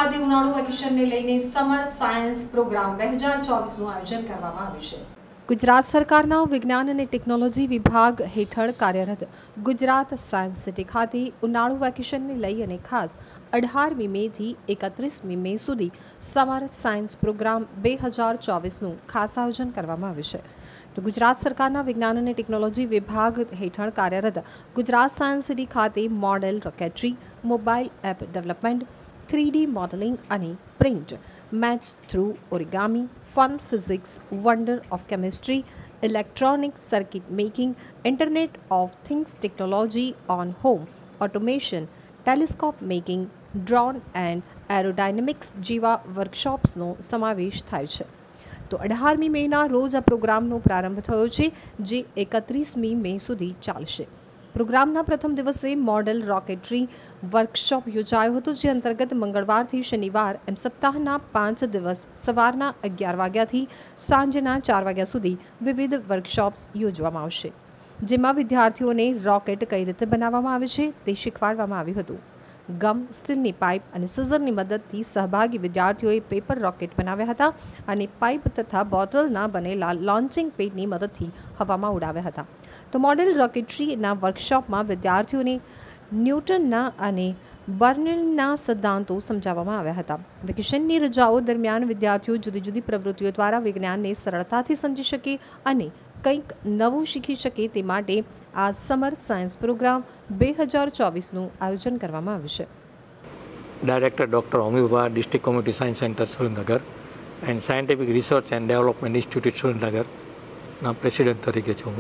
ખાતે ઉનાળુ વેકેશનને લઈને સમર સાયન્સ પ્રોગ્રામ 2024નું આયોજન કરવામાં આવ્યું છે। ગુજરાત સરકારના વિજ્ઞાન અને ટેકનોલોજી વિભાગ હેઠળ કાર્યરત ગુજરાત સાયન્સ સિટી ખાતે ઉનાળુ વેકેશનને લઈ અને ખાસ 18મી મેથી 31મી મે સુધી સમર સાયન્સ પ્રોગ્રામ 2024નું ખાસ આયોજન કરવામાં આવ્યું છે। તો ગુજરાત સરકારના વિજ્ઞાન અને ટેકનોલોજી વિભાગ હેઠળ કાર્યરત ગુજરાત સાયન્સ સિટી ખાતે model rocketry, mobile app development, 3D modelling અને print, maths through origami, fun physics, wonder of chemistry, electronic circuit making, internet of things technology on home, automation, telescope making, drone and aerodynamics જેવા વર્કશોપ્સનો સમાવેશ થાય છે। તો 18મી મેના રોજ આ પ્રોગ્રામનો પ્રારંભ થયો છે, જે 31મી મે સુધી ચાલશે। પ્રોગ્રામના પ્રથમ દિવસે મોડેલ રોકેટરી વર્કશોપ યોજાયો હતો, જે અંતર્ગત મંગળવારથી શનિવાર એમ સપ્તાહના 5 દિવસ સવારના 11 વાગ્યાથી સાંજના 4 વાગ્યા સુધી વિવિધ વર્કશોપ્સ યોજવામાં આવશે, જેમાં વિદ્યાર્થીઓને રોકેટ કઈ રીતે બનાવવામાં આવે છે તે શીખવાડવામાં આવ્યું હતું। ગમ, સ્ટીલની પાઇપ અને સિઝરની મદદથી સહભાગી વિદ્યાર્થીઓએ પેપર રોકેટ બનાવ્યા હતા અને પાઇપ તથા બોટલના બનેલા લોન્ચિંગ પેડની મદદથી હવામાં ઉડાવ્યા હતા। તો મોડેલ રોકેટરીના વર્કશોપમાં વિદ્યાર્થીઓને ન્યૂટનના અને બર્નોલીના સિદ્ધાંતો સમજાવવામાં આવ્યા હતા। વેકેશનની રજાઓ દરમિયાન વિદ્યાર્થીઓ જુદી જુદી પ્રવૃત્તિઓ દ્વારા વિજ્ઞાનને સરળતાથી સમજી શકે અને કંઈક નવું શીખી શકે તે માટે આ સમર સાયન્સ પ્રોગ્રામ 2024નું આયોજન કરવામાં આવ્યું છે। Director doctor Homi Bhabha, district community science centre Surendranagar and scientific research and development institute સુરેન્દ્રનગરના પ્રેસિડેન્ટ તરીકે છું।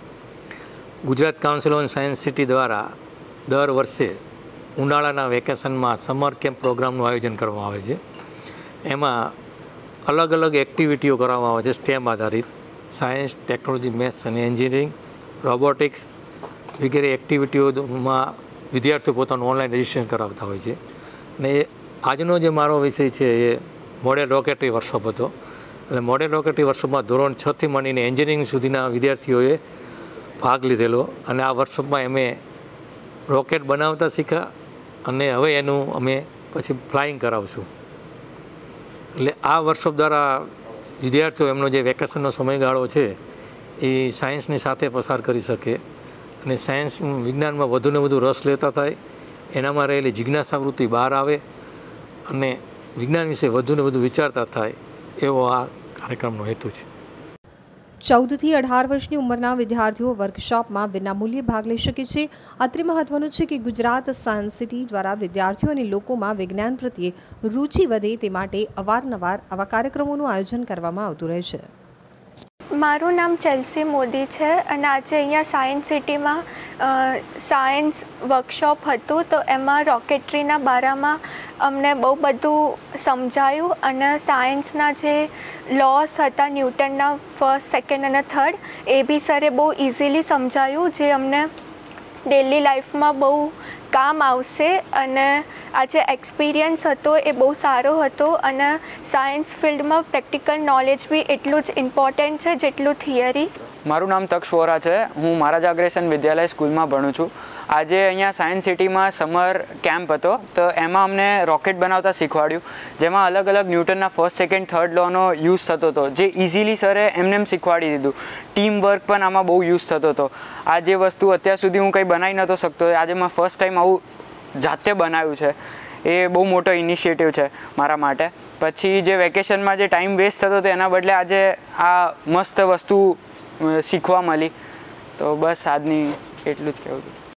Gujarat council on science city દ્વારા દર વર્ષે ઉનાળાના વેકેશનમાં સમર કેમ્પ પ્રોગ્રામનું આયોજન કરવામાં આવે છે। એમાં અલગ અલગ એક્ટિવિટીઓ કરવામાં આવે છે, સ્ટેમ આધારિત સાયન્સ, ટેકનોલોજી, મેથ્સ અને એન્જિનિયરિંગ, રોબોટિક્સ વગેરે એક્ટિવિટીઓમાં વિદ્યાર્થીઓ પોતાનું ઓનલાઈન રજિસ્ટ્રેશન કરાવતા હોય છે। અને આજનો જે મારો વિષય છે એ મોડેલ રોકેટરી વર્કશોપ હતો। એટલે મોડેલ રોકેટરી વર્કશોપમાં ધોરણ 6થી માંડીને એન્જિનિયરિંગ સુધીના વિદ્યાર્થીઓએ ભાગ લીધેલો અને આ વર્કશોપમાં અમે રોકેટ બનાવતા શીખ્યા અને હવે એનું અમે પછી ફ્લાઇંગ કરાવશું। એટલે આ વર્કશોપ દ્વારા વિદ્યાર્થીઓ એમનો જે વેકેશનનો સમયગાળો છે એ સાયન્સની સાથે પસાર કરી શકે અને સાયન્સ વિજ્ઞાનમાં વધુને વધુ રસ લેતા થાય, એનામાં રહેલી જિજ્ઞાસા વૃત્તિ બહાર આવે અને વિજ્ઞાન વિશે વધુને વધુ વિચારતા થાય, એવો આ કાર્યક્રમનો હેતુ છે। 14 થી 18 વર્ષની ઉંમરના વિદ્યાર્થીઓ વર્કશોપમાં વિનામૂલ્યે ભાગ લઈ શકે છે। અત્રે મહત્વનું છે કે ગુજરાત સાયન્સ સિટી દ્વારા વિદ્યાર્થીઓ અને લોકોમાં વિજ્ઞાન પ્રત્યે રુચિ વધે તે માટે અવારનવાર આવા કાર્યક્રમોનું આયોજન કરવામાં આવતું રહે છે। મારું નામ ચેલ્સી મોદી છે અને આજે અહીંયા સાયન્સ સિટીમાં સાયન્સ વર્કશોપ હતું, તો એમાં રોકેટરીના બારામાં અમને બહુ બધું સમજાયું અને સાયન્સના જે લોસ હતા ન્યૂટનના ફર્સ્ટ, સેકન્ડ અને થર્ડ, એ બી સરે બહુ ઇઝીલી સમજાયું, જે અમને ડેલી લાઈફમાં બહુ કામ આવશે અને આ જે એક્સપિરિયન્સ હતો એ બહુ સારો હતો અને સાયન્સ ફિલ્ડમાં પ્રેક્ટિકલ નોલેજ બી એટલું જ ઇમ્પોર્ટન્ટ છે જેટલું થિયરી। મારું નામ તક્ષ વોરા છે, હું મહારાજા અગ્રેસન વિદ્યાલય સ્કૂલમાં ભણું છું। આજે અહીંયા સાયન્સ સિટીમાં સમર કેમ્પ હતો, તો એમાં અમને રોકેટ બનાવતા શીખવાડ્યું, જેમાં અલગ અલગ ન્યૂટનના ફર્સ્ટ, સેકન્ડ, થર્ડ લોનો યુઝ થતો હતો, જે ઇઝીલી સરે એમને એમ શીખવાડી દીધું। ટીમ વર્ક પણ આમાં બહુ યુઝ થતો હતો। આ જે વસ્તુ અત્યાર સુધી હું કંઈ બનાવી નહોતો શકતો, આજે મેં ફર્સ્ટ ટાઈમ આવું જાતે બનાવ્યું છે, એ બહુ મોટો ઇનિશિયેટિવ છે મારા માટે। પછી જે વેકેશનમાં જે ટાઈમ વેસ્ટ થતો હતો એના બદલે આજે આ મસ્ત વસ્તુ શીખવા મળી, તો બસ આજની એટલું જ કહેવું હતું।